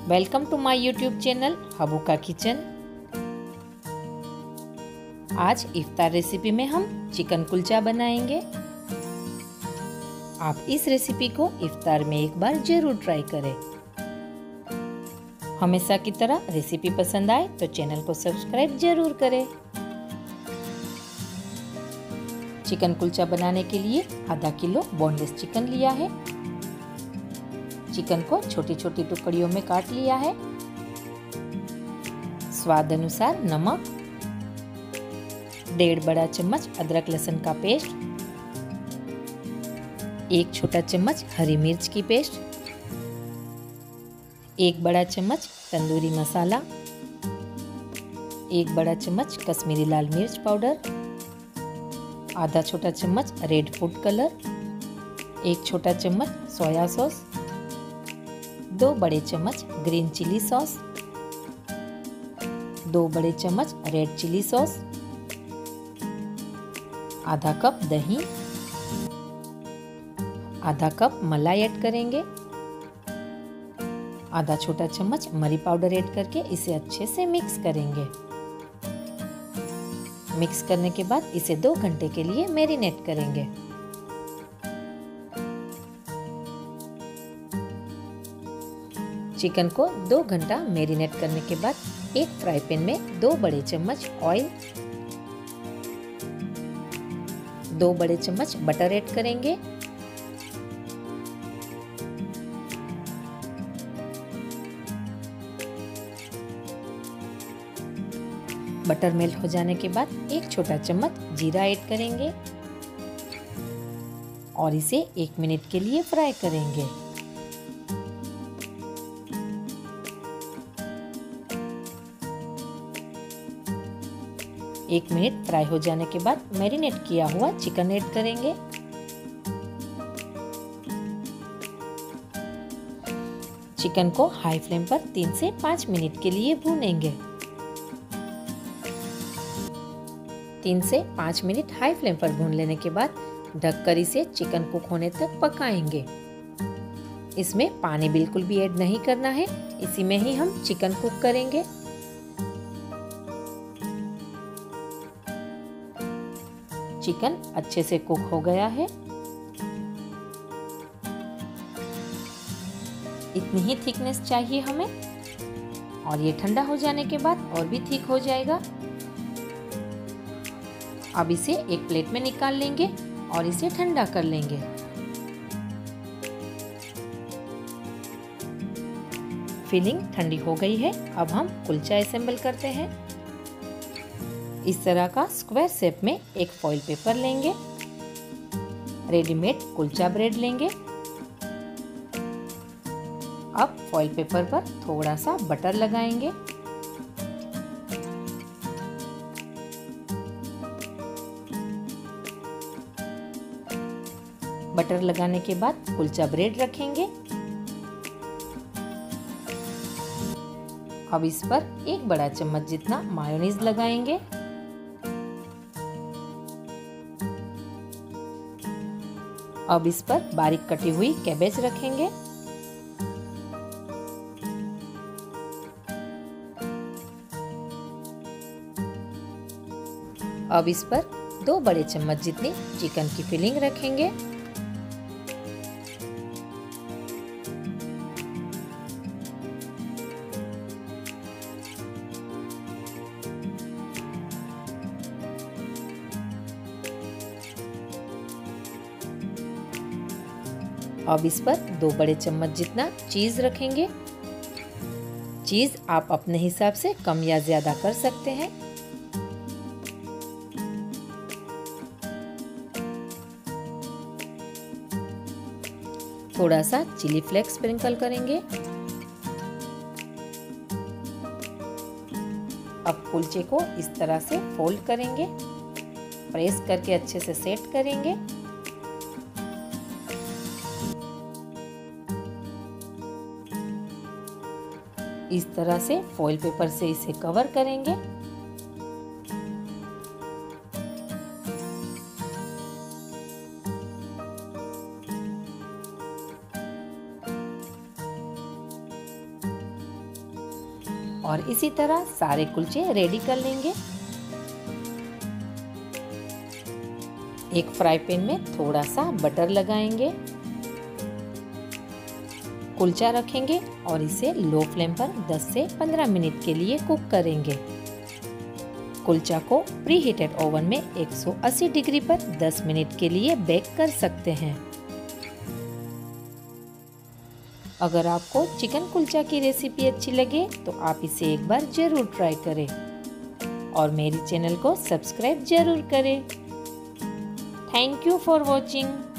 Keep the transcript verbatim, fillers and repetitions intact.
Welcome to my YouTube channel Habu का kitchen. आज इफ्तार recipe में हम चिकन कुलचा बनाएंगे। आप इस रेसिपी को इफ्तार में एक बार जरूर ट्राई करें। हमेशा की तरह रेसिपी पसंद आए तो चैनल को सब्सक्राइब जरूर करें। चिकन कुलचा बनाने के लिए आधा किलो बोनलेस चिकन लिया है। चिकन को छोटी छोटी टुकड़ियों में काट लिया है। स्वाद अनुसार नमक, डेढ़ बड़ा चम्मच अदरक लहसुन का पेस्ट, एक छोटा चम्मच हरी मिर्च की पेस्ट, एक बड़ा चम्मच तंदूरी मसाला, एक बड़ा चम्मच कश्मीरी लाल मिर्च पाउडर, आधा छोटा चम्मच रेड फूड कलर, एक छोटा चम्मच सोया सॉस, दो बड़े चम्मच ग्रीन चिली सॉस, दो बड़े चम्मच रेड चिली सॉस, आधा कप दही, आधा कप मलाई ऐड करेंगे, आधा छोटा चम्मच मरी पाउडर ऐड करके इसे अच्छे से मिक्स करेंगे। मिक्स करने के बाद इसे दो घंटे के लिए मैरिनेट करेंगे। चिकन को दो घंटा मैरिनेट करने के बाद एक फ्राई पैन में दो बड़े चम्मच ऑयल, दो बड़े चम्मच बटर ऐड करेंगे। बटर मेल्ट हो जाने के बाद एक छोटा चम्मच जीरा ऐड करेंगे और इसे एक मिनट के लिए फ्राई करेंगे। एक मिनट फ्राई हो जाने के बाद मैरिनेट किया हुआ चिकन ऐड करेंगे। चिकन को हाई फ्लेम पर तीन से पाँच मिनट के लिए भूनेंगे। तीन से पाँच मिनट हाई फ्लेम पर भून लेने के बाद ढककर इसे चिकन कुक होने तक पकाएंगे। इसमें पानी बिल्कुल भी ऐड नहीं करना है, इसी में ही हम चिकन कुक करेंगे। चिकन अच्छे से कुक हो गया है। इतनी ही थिकनेस चाहिए हमें और ये ठंडा हो जाने के बाद और भी थिक हो जाएगा। अब इसे एक प्लेट में निकाल लेंगे और इसे ठंडा कर लेंगे। फिलिंग ठंडी हो गई है। अब हम कुलचा असेंबल करते हैं। इस तरह का स्क्वायर शेप में एक फॉइल पेपर लेंगे। रेडीमेड कुलचा ब्रेड लेंगे। अब फॉइल पेपर पर थोड़ा सा बटर लगाएंगे। बटर लगाने के बाद कुलचा ब्रेड रखेंगे। अब इस पर एक बड़ा चम्मच जितना मायोनीज लगाएंगे। अब इस पर बारीक कटी हुई कैबेज रखेंगे। अब इस पर दो बड़े चम्मच जितनी चिकन की फिलिंग रखेंगे। अब इस पर दो बड़े चम्मच जितना चीज रखेंगे। चीज आप अपने हिसाब से कम या ज्यादा कर सकते हैं। थोड़ा सा चिली फ्लेक्स स्प्रिंकल करेंगे। अब कुलचे को इस तरह से फोल्ड करेंगे, प्रेस करके अच्छे से सेट करेंगे। इस तरह से फॉइल पेपर से इसे कवर करेंगे। और इसी तरह सारे कुलचे रेडी कर लेंगे। एक फ्राई पैन में थोड़ा सा बटर लगाएंगे, कुलचा रखेंगे और इसे लो फ्लेम पर दस से पंद्रह मिनट के लिए कुक करेंगे। कुलचा को प्री हीटेड ओवन में एक सौ अस्सी डिग्री पर दस मिनट के लिए बेक कर सकते हैं। अगर आपको चिकन कुलचा की रेसिपी अच्छी लगे तो आप इसे एक बार जरूर ट्राई करें और मेरे चैनल को सब्सक्राइब जरूर करें। Thank you for watching.